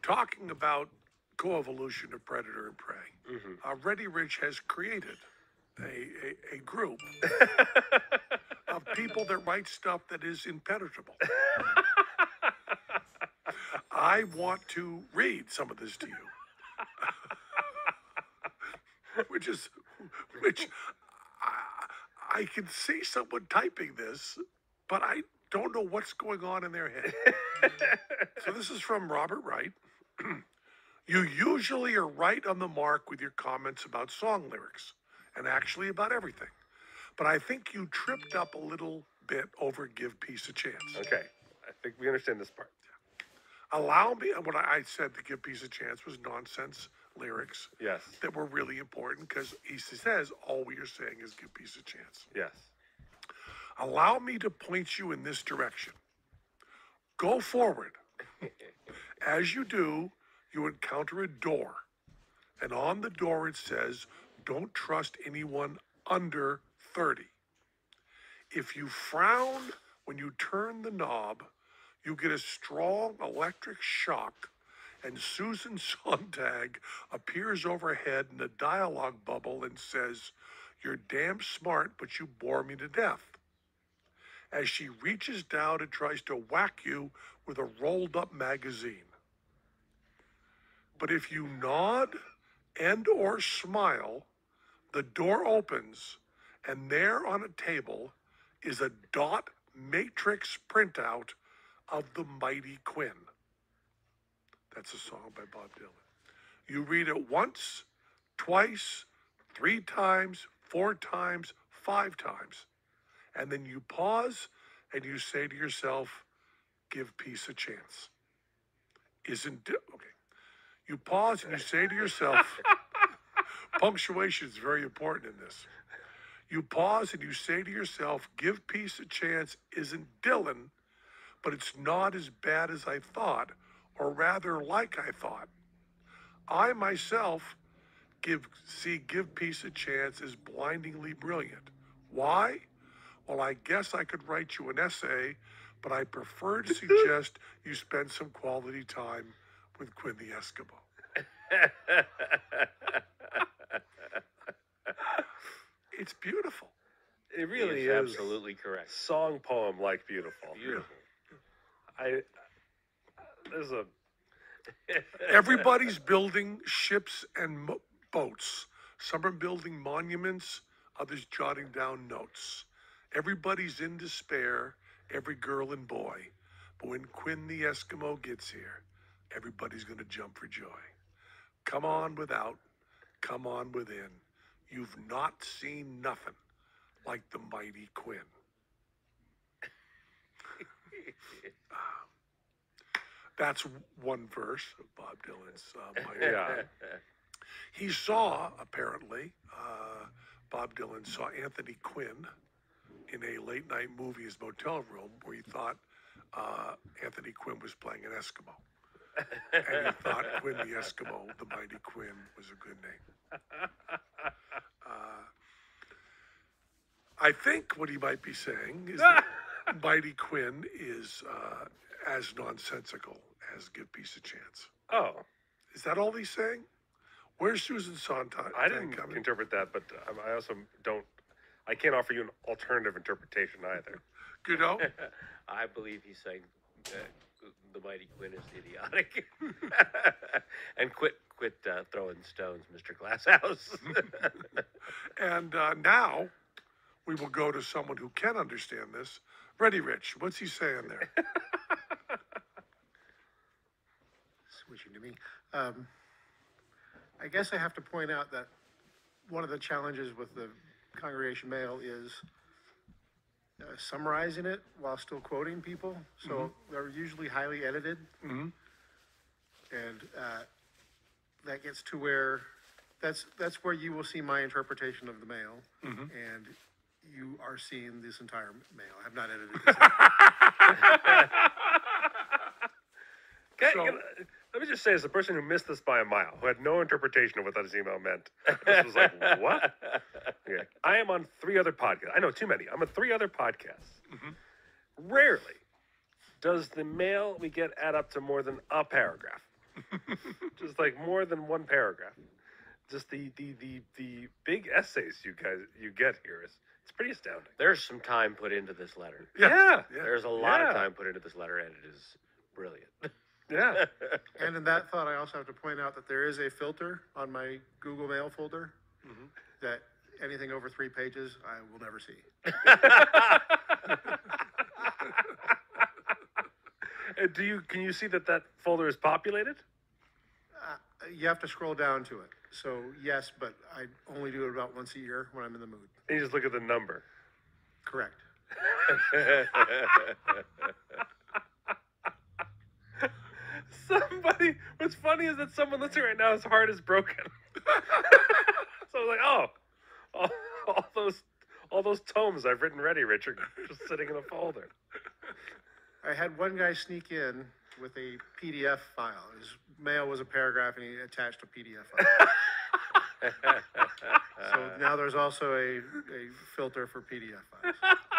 talking about coevolution of predator and prey, Ready Rich has created a group of people that write stuff that is impenetrable. I want to read some of this to you, which I can see someone typing this, but I don't know what's going on in their head. So this is from Robert Wright. You usually are right on the mark with your comments about song lyrics, and actually about everything. But I think you tripped up a little bit over Give Peace a Chance. Okay, I think we understand this part. Allow me, what I said to Give Peace a Chance was nonsense lyrics. Yes. That were really important, because he says all we are saying is give peace a chance. Yes. Allow me to point you in this direction. Go forward. As you do, you encounter a door. And on the door it says, don't trust anyone under 30. If you frown when you turn the knob, you get a strong electric shock, and Susan Sontag appears overhead in a dialogue bubble and says, you're damn smart, but you bore me to death, as she reaches down and tries to whack you with a rolled-up magazine. But if you nod and or smile, the door opens, and there on a table is a dot matrix printout of the Mighty Quinn. That's a song by Bob Dylan. You read it once, twice, 3 times, 4 times, 5 times. And then you pause and you say to yourself, give peace a chance. Okay. You pause and you say to yourself, punctuation is very important in this. You pause and you say to yourself, give peace a chance isn't Dylan, but it's not as bad as I thought, or rather like I thought. I myself give peace a chance as blindingly brilliant. Why? Well, I guess I could write you an essay, but I prefer to suggest you spend some quality time with Quinn the Eskimo. It's beautiful. It really is is. absolutely correct. Song poem like beautiful. Beautiful. There's a Everybody's building ships and boats. Some are building monuments, others jotting down notes. Everybody's in despair, every girl and boy. But when Quinn the Eskimo gets here, everybody's going to jump for joy. Come on without, come on within. You've not seen nothing like the Mighty Quinn. That's one verse of Bob Dylan's Mighty Quinn. He saw, apparently, Bob Dylan saw Anthony Quinn in a late-night movie in his motel room where he thought Anthony Quinn was playing an Eskimo. And he thought Quinn the Eskimo, the Mighty Quinn, was a good name. I think what he might be saying is that Mighty Quinn is as nonsensical as Give Peace a Chance. Oh. Is that all he's saying? Where's Susan Sontag? I didn't interpret that, but I also I can't offer you an alternative interpretation either. You know? I believe he's saying the Mighty Quinn is idiotic. And quit throwing stones, Mr. Glasshouse. And now we will go to someone who can understand this. Ready, Rich, what's he saying there? Switching to me. I guess I have to point out that one of the challenges with the Congregation Mail is summarizing it while still quoting people. So they're usually highly edited. And that gets to where that's where you will see my interpretation of the mail. And you are seeing this entire mail. I have not edited this. Okay, let me just say, as a person who missed this by a mile, who had no interpretation of what that email meant, this was like, what? Okay. I am on 3 other podcasts. I know too many. I'm on 3 other podcasts. Rarely does the mail we get add up to more than a paragraph. Just like more than one paragraph. Just the big essays you get here it's pretty astounding. There's some time put into this letter. Yeah. There's a lot of time put into this letter, and it is brilliant. Yeah. And in that thought, I also have to point out that there is a filter on my Google Mail folder that anything over 3 pages I will never see. Can you see that folder is populated? You have to scroll down to it. So yes, but I only do it about once a year when I'm in the mood. And you just look at the number. Correct. What's funny is that someone listening right now, his heart is broken. So I was like, all those tomes I've written ready, Richard, just sitting in a folder. I had one guy sneak in with a PDF file. His mail was a paragraph, and he attached a PDF file. So now there's also a filter for PDF files.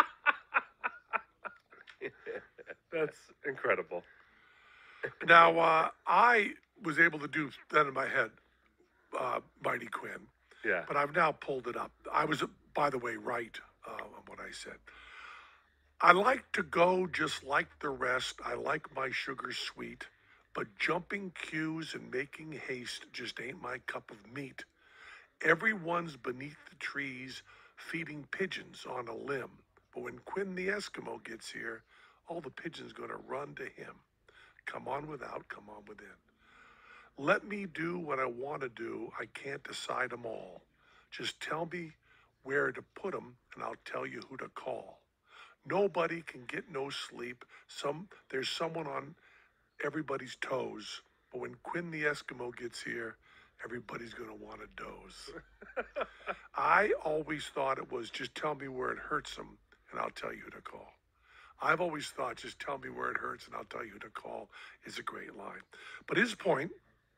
That's incredible. Now, I was able to do that in my head, Mighty Quinn, Yeah. but I've now pulled it up. I was, by the way, right on what I said. I like to go just like the rest. I like my sugar sweet, but jumping queues and making haste just ain't my cup of meat. Everyone's beneath the trees feeding pigeons on a limb, but when Quinn the Eskimo gets here, all the pigeons gonna run to him. Come on without, come on within. Let me do what I want to do. I can't decide them all. Just tell me where to put them, and I'll tell you who to call. Nobody can get no sleep. There's someone on everybody's toes. But when Quinn the Eskimo gets here, everybody's going to want to doze. I always thought it was just tell me where it hurts them, and I'll tell you who to call. I've always thought just tell me where it hurts, and I'll tell you who to call is a great line. But his point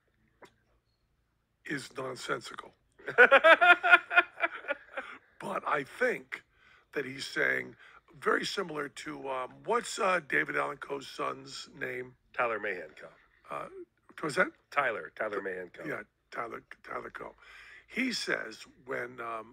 is nonsensical. But I think that he's saying very similar to what's David Allan Coe's son's name? Tyler Mahan Coe. Was that Tyler Mahan Coe. Yeah, Tyler Coe. He says when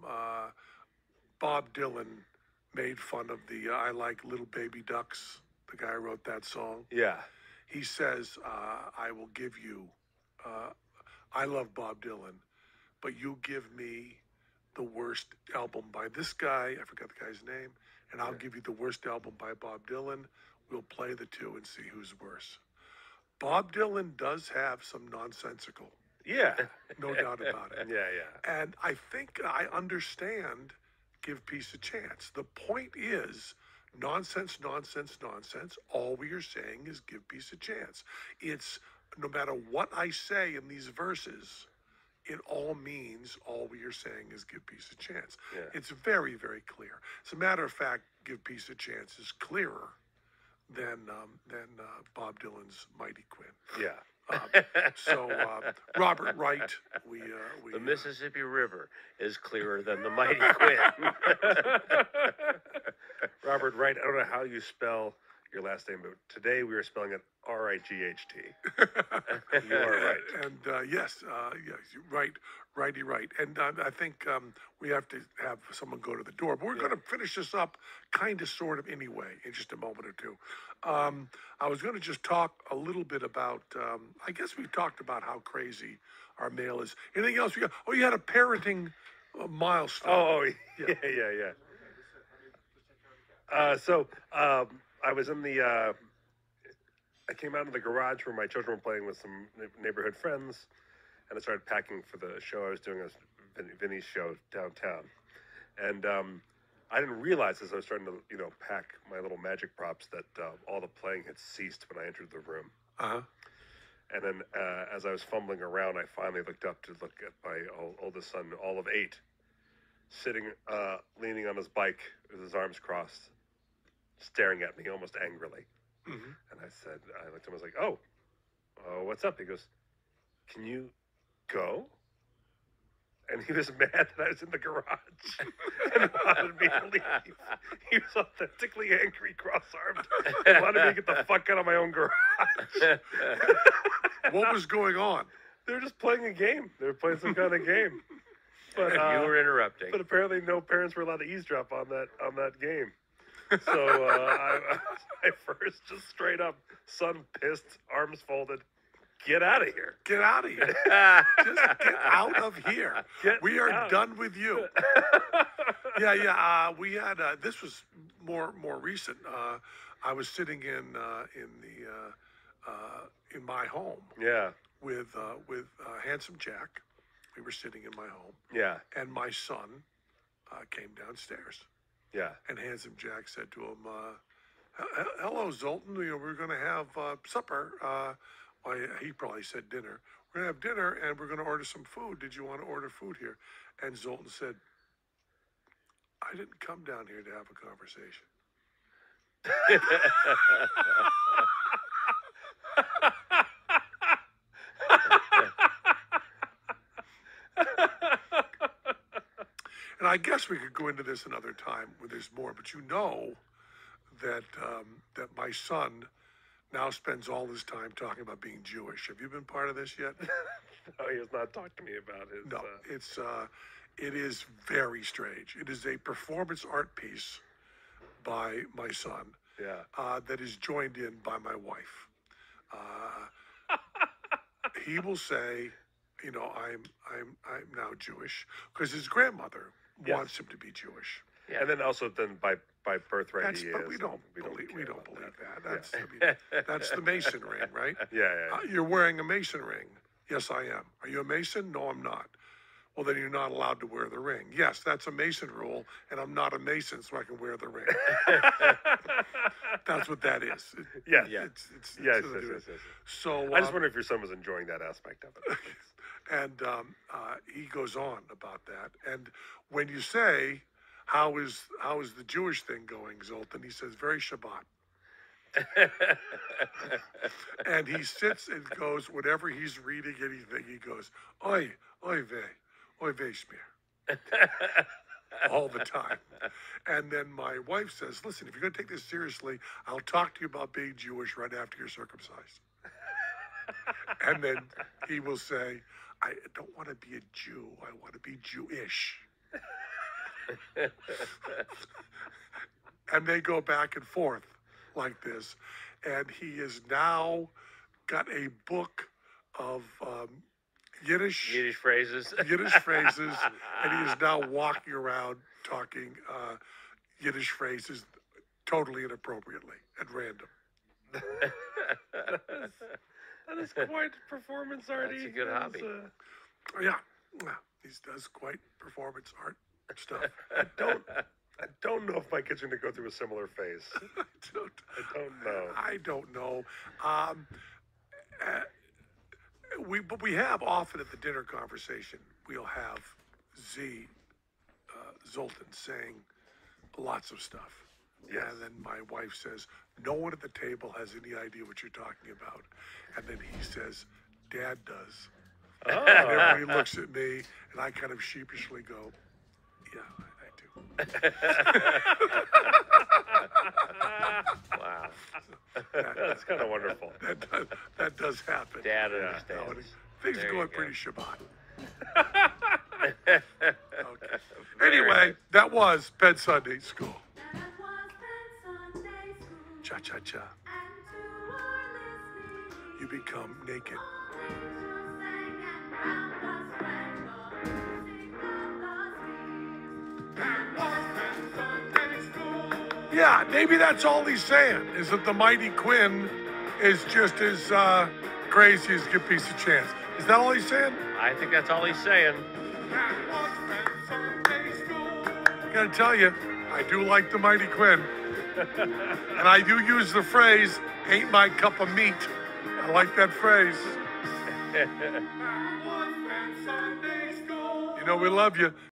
Bob Dylan made fun of the I Like Little Baby Ducks, the guy who wrote that song. Yeah. He says, I will give you, I love Bob Dylan, but you give me the worst album by this guy, I forgot the guy's name, and I'll give you the worst album by Bob Dylan. We'll play the two and see who's worse. Bob Dylan does have some nonsensical. Yeah. No doubt about it. Yeah. And I think I understand give peace a chance. The point is nonsense. All we are saying is give peace a chance. It's no matter what I say in these verses, it all means all we are saying is give peace a chance. Yeah. It's very, very clear. As a matter of fact, give peace a chance is clearer than Bob Dylan's Mighty Quinn. Yeah. So Robert Wright, The Mississippi River is clearer than the Mighty Quinn. Robert Wright, I don't know how you spell your last name, but today we are spelling it Right. You are right. And yes, right, righty, right. And I think we have to have someone go to the door. But we're going to finish this up kind of, sort of, anyway, in just a moment or two. I was going to just talk a little bit about, I guess we talked about how crazy our mail is. Anything else? You had a parenting milestone. Oh, yeah. So I was in the... I came out of the garage where my children were playing with some neighborhood friends, and I started packing for the show I was doing. It was Vinny's show downtown, and I didn't realize as I was starting to, pack my little magic props that all the playing had ceased when I entered the room. Uh-huh. And then as I was fumbling around, I finally looked up to look at my oldest son, all of 8, sitting, leaning on his bike with his arms crossed, staring at me almost angrily. Mm-hmm. And I looked at him, I was like, oh, what's up? He goes, can you go? and he was mad that I was in the garage and wanted me to leave. He was authentically angry, cross-armed, and wanted me to get the fuck out of my own garage. What was going on? They were just playing a game. They were playing some kind of game. But You were interrupting. But apparently, no parents were allowed to eavesdrop on that game. So I first just straight up, son pissed, arms folded, get out of here. Get out of here. Just get out of here. We are done with you. Yeah. We had this was more recent. I was sitting in my home. Yeah. With Handsome Jack. We were sitting in my home. Yeah. And my son came downstairs. Yeah. And Handsome Jack said to him, "Hello, Zoltan. We're going to have supper." He probably said dinner. We're going to have dinner, and we're going to order some food. Did you want to order food here? And Zoltan said, "I didn't come down here to have a conversation." And I guess we could go into this another time when there's more, but you know that that my son now spends all his time talking about being Jewish. Have you been part of this yet? No, he has not talked to me about his. No, it is very strange. It is a performance art piece by my son. Yeah. That is joined in by my wife. He will say, I'm now Jewish because his grandmother wants him to be Jewish. Yeah. And then also by birthright he is. But we don't believe that. that. That's the Mason ring, right? Yeah. You're wearing a Mason ring. Yes, I am. Are you a Mason? No, I'm not. Well, then you're not allowed to wear the ring. Yes, that's a Mason rule, and I'm not a Mason, so I can wear the ring. That's what that is. Yeah. It's Yes. So I just wonder if your son was enjoying that aspect of it. and he goes on about that. And when you say, how is the Jewish thing going, Zoltan? He says, very Shabbat. And he sits and goes, whenever he's reading anything, he goes, oy vey schmear. All the time. And then my wife says, listen, if you're going to take this seriously, I'll talk to you about being Jewish right after you're circumcised. And then he will say, I don't want to be a Jew. I want to be Jewish. And they go back and forth like this. And he has now got a book of Yiddish phrases. and he is now walking around talking Yiddish phrases totally inappropriately at random. That is quite performance arty. That's a good hobby. Yeah, he does quite performance art stuff. I don't know if my kids are going to go through a similar phase. I don't know. We have often at the dinner conversation, we'll have Zoltan saying lots of stuff. Yes. And then my wife says, no one at the table has any idea what you're talking about. And then he says, Dad does. Oh. And everybody looks at me, and I kind of sheepishly go, yeah, I do. Wow. That's kind of wonderful. That does happen. Dad understands. Things There are you going go. pretty Shabbat. Okay. Anyway, that was Penn Sunday School. Cha cha cha. You become naked. Yeah, maybe that's all he's saying, is that the mighty Quinn is just as crazy as Good Piece of Chance. Is that all he's saying? I think that's all he's saying. I gotta tell you, I do like the mighty Quinn. And I do use the phrase, ain't my cup of meat. I like that phrase. You know we love you.